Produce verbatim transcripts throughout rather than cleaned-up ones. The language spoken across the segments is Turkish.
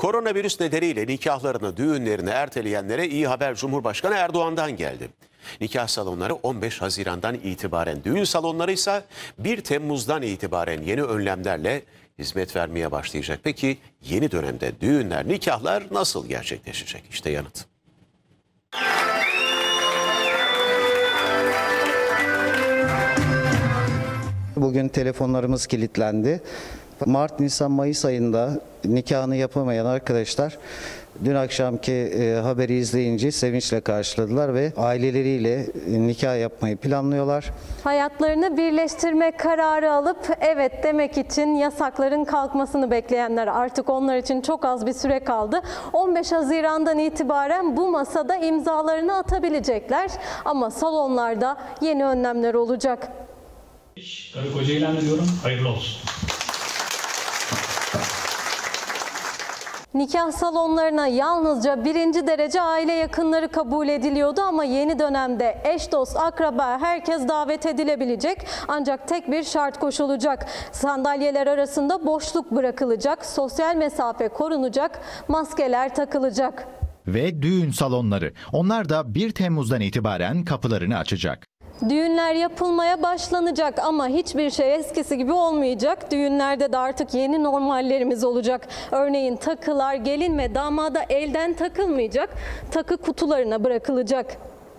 Koronavirüs nedeniyle nikahlarını, düğünlerini erteleyenlere iyi haber Cumhurbaşkanı Erdoğan'dan geldi. Nikah salonları on beş Haziran'dan itibaren, düğün salonları ise bir Temmuz'dan itibaren yeni önlemlerle hizmet vermeye başlayacak. Peki yeni dönemde düğünler, nikahlar nasıl gerçekleşecek? İşte yanıt. Bugün telefonlarımız kilitlendi. Mart, Nisan, Mayıs ayında nikahını yapamayan arkadaşlar dün akşamki e, haberi izleyince sevinçle karşıladılar ve aileleriyle nikah yapmayı planlıyorlar. Hayatlarını birleştirme kararı alıp evet demek için yasakların kalkmasını bekleyenler, artık onlar için çok az bir süre kaldı. on beş Haziran'dan itibaren bu masada imzalarını atabilecekler ama salonlarda yeni önlemler olacak. Karı koca ilendiriyorum. Hayırlı olsun. Nikah salonlarına yalnızca birinci derece aile yakınları kabul ediliyordu ama yeni dönemde eş, dost, akraba herkes davet edilebilecek. Ancak tek bir şart koşulacak. Sandalyeler arasında boşluk bırakılacak, sosyal mesafe korunacak, maskeler takılacak. Ve düğün salonları. Onlar da bir Temmuz'dan itibaren kapılarını açacak. Düğünler yapılmaya başlanacak ama hiçbir şey eskisi gibi olmayacak. Düğünlerde de artık yeni normallerimiz olacak. Örneğin takılar gelin ve damada elden takılmayacak, takı kutularına bırakılacak.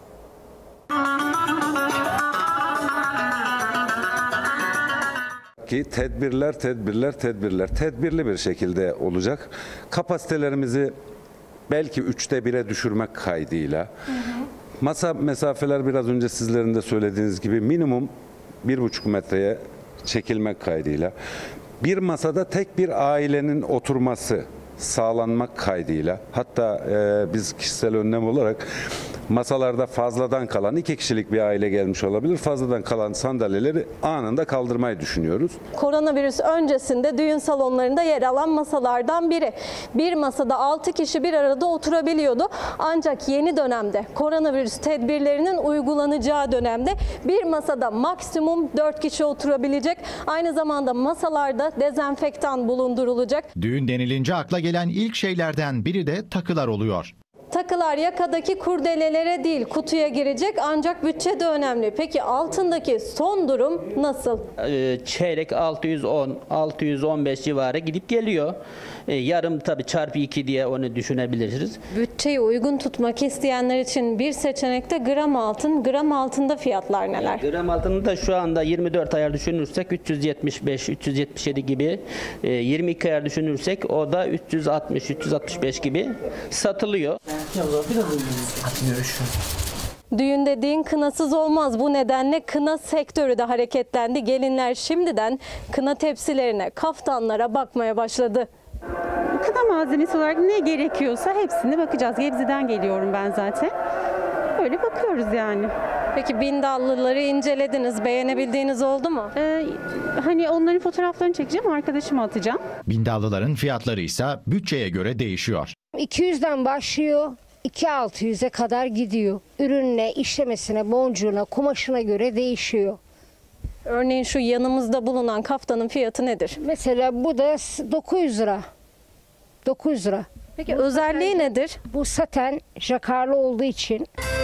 Ki tedbirler, tedbirler, tedbirler tedbirli bir şekilde olacak. Kapasitelerimizi belki üçte bire düşürmek kaydıyla. Hı hı. Masa mesafeler biraz önce sizlerin de söylediğiniz gibi minimum bir buçuk metreye çekilmek kaydıyla. Bir masada tek bir ailenin oturması sağlanmak kaydıyla, hatta e, biz kişisel önlem olarak masalarda fazladan kalan, iki kişilik bir aile gelmiş olabilir, fazladan kalan sandalyeleri anında kaldırmayı düşünüyoruz. Koronavirüs öncesinde düğün salonlarında yer alan masalardan biri. Bir masada altı kişi bir arada oturabiliyordu. Ancak yeni dönemde, koronavirüs tedbirlerinin uygulanacağı dönemde bir masada maksimum dört kişi oturabilecek. Aynı zamanda masalarda dezenfektan bulundurulacak. Düğün denilince akla gelen ilk şeylerden biri de takılar oluyor. Takılar yakadaki kurdelelere değil kutuya girecek, ancak bütçe de önemli. Peki altındaki son durum nasıl? Çeyrek altı yüz on altı yüz on beş civarı gidip geliyor. Yarım tabii çarpı iki diye onu düşünebiliriz. Bütçeyi uygun tutmak isteyenler için bir seçenek de gram altın. Gram altında fiyatlar neler? Gram altında şu anda yirmi dört ayar düşünürsek üç yüz yetmiş beş üç yüz yetmiş yedi gibi, yirmi iki ayar düşünürsek o da üç yüz altmış üç yüz altmış beş gibi satılıyor. Düğün dediğin kınasız olmaz. Bu nedenle kına sektörü de hareketlendi. Gelinler şimdiden kına tepsilerine, kaftanlara bakmaya başladı. Kına malzemesi olarak ne gerekiyorsa hepsine bakacağız. Gebze'den geliyorum ben zaten. Öyle bakıyoruz yani. Peki bindallıları incelediniz. Beğenebildiğiniz oldu mu? Ee, hani onların fotoğraflarını çekeceğim, arkadaşıma atacağım. Bindallıların fiyatları ise bütçeye göre değişiyor. iki yüzden başlıyor, iki bin altı yüze kadar gidiyor. Ürününe, işlemesine, boncuğuna, kumaşına göre değişiyor. Örneğin şu yanımızda bulunan kaftanın fiyatı nedir? Mesela bu da dokuz yüz lira. dokuz yüz lira. Peki bu özelliği saten, nedir? Bu saten jakarlı olduğu için